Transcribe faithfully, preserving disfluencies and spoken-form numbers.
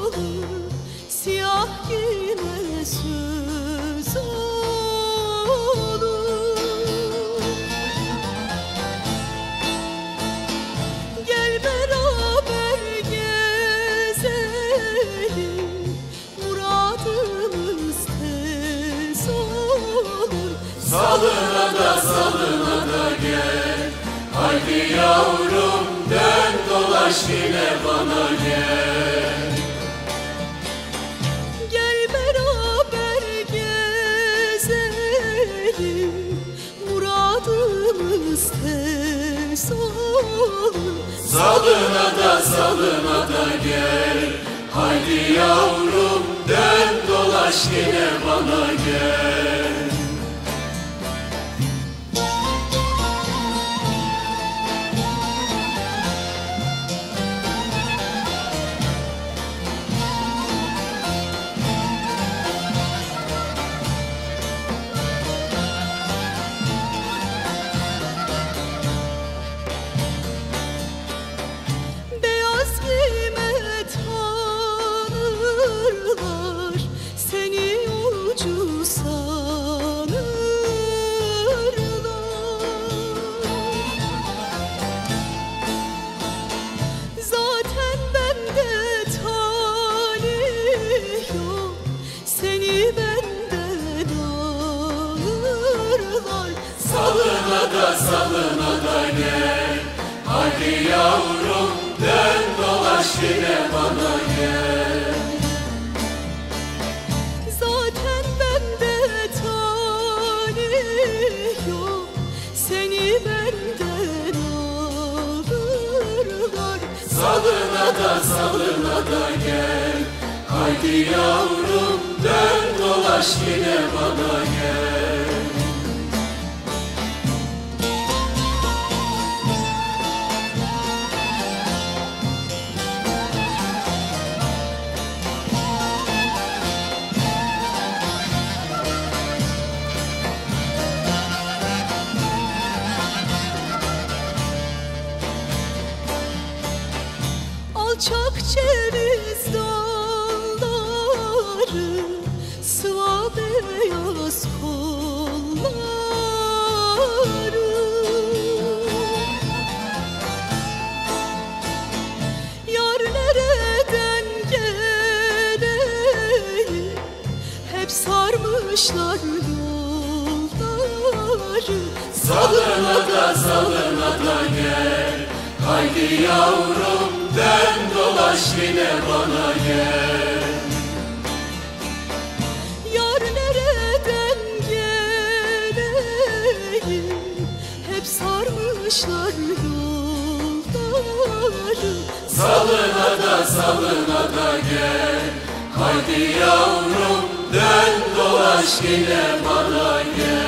olur, siyah yine söz olur. Gel beraber gezelim, muradımız tez olur. Salına da salına da gel, haydi yavrum dön dolaş yine bana gel. Gel beraber gezelim, muradımız tez olur. Salına da salına da gel, haydi yavrum dön dolaş yine bana gel. Salına da salına da gel, haydi yavrum dön dolaş yine bana gel. Zaten bende talih yok, seni benden alırlar. Salına da salına da gel, haydi yavrum dön dolaş yine bana gel. Alçak ceviz dalları, sıva beyaz kolları. Yar nereden geleyim, hep sarmışlar yolları. Salına da salına da gel, haydi yavrum dön dolaş yine bana gel. Yar nereden geleyim, hep sarmışlar yolları. Salına da salına da gel, haydi yavrum dön dolaş yine bana gel.